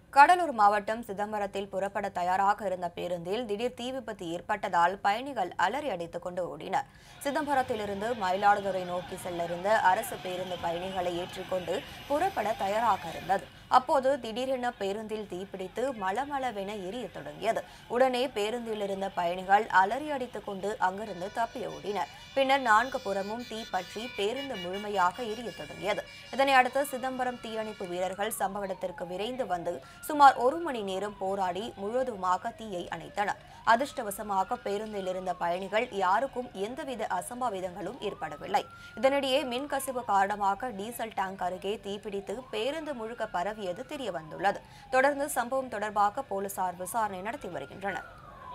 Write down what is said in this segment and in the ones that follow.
கடலூர் மாவட்டம் சிதம்பரத்தில் புறப்பட தயாராக இருந்த பேருந்தில் திடீர் தீ விபத்து ஏற்பட்டதால் பயணிகள் அலறி அடித்துக் கொண்டு ஓடினர். சிதம்பரத்திலிருந்து மயிலாடுதுறை நோக்கி செல்ல இருந்த அரசு பேருந்து பயணிகளை ஏற்றிக்கொண்டு புறப்பட தயாராக இருந்தது. அப்போது திடீரென பேருந்தில் தீப்பிடித்து மளமளவென எரியத் தொடங்கியது. உடனே பேருந்தில் இருந்த பயணிகள் அலறி அடித்துக் கொண்டு அங்கிருந்து தப்பி ஓடினர். பின்னர் 4 புறமும் தீ பற்றி பேருந்து முழுமையாக எரியத் தொடங்கியது. இதனையடுத்து சிதம்பரம் தீயணைப்பு வீரர்கள் சம்பவ இடத்திற்கு விரைந்து வந்து சுமார் 1 மணி நேரம் போராடி முழுவதுமாக தீயை அணைத்தனர். அதிர்ஷ்டவசமாக பேருந்தில் இருந்த பயணிகள் யாருக்கும் எந்தவித அசம்பாவிதங்களும் ஏற்படவில்லை. இதனிடையே மின்கசிவு காரணமாக டீசல் டேங்க் அருகே தீப்பிடித்து பேருந்து முழுக்க பரவியது தெரியவந்துள்ளது. தொடர்ந்து சம்பவம் தொடர்பாக போலீசார் விசாரணை நடத்தி வருகின்றனர்.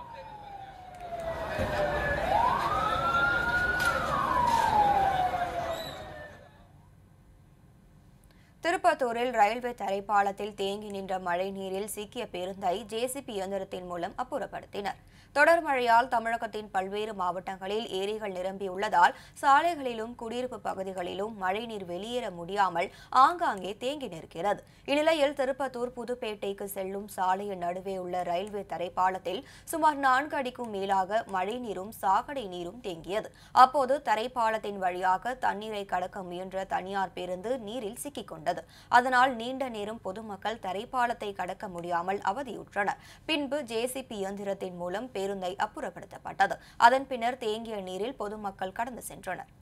திருப்பத்தூரில் ரயில்வே தரைப்பாலத்தில் தேங்கி நின்ற மழை நீரில் சிக்கிய பேருந்தை ஜேசிபி இயந்திரத்தின் மூலம் அப்புறப்படுத்தினர். தொடர் மழையால் தமிழகத்தின் பல்வேறு மாவட்டங்களில் ஏரிகள் நிரம்பியுள்ளதால் சாலைகளிலும் குடியிருப்பு பகுதிகளிலும் மழைநீர் வெளியேற முடியாமல் ஆங்காங்கே தேங்கி நிற்கிறது. இந்நிலையில் திருப்பத்தூர் புதுப்பேட்டைக்கு செல்லும் சாலையின் நடுவே உள்ள ரயில்வே தரைப்பாலத்தில் சுமார் 4 அடிக்கும் மேலாக மழைநீரும் சாக்கடை நீரும் தேங்கியது. அப்போது தரைப்பாலத்தின் வழியாக தண்ணீரை கடக்க முயன்ற தனியார் பேருந்து நீரில் சிக்கிக் கொண்டது. அதனால் நீண்ட நேரம் பொதுமக்கள் தரைப்பாலத்தை கடக்க முடியாமல் அவதியுற்றனர். பின்பு ஜேசிபி இயந்திரத்தின் மூலம் பேருந்தை அப்புறப்படுத்தப்பட்டது. அதன் பின்னர் தேங்கிய நீரில் பொதுமக்கள் கடந்து சென்றனர்.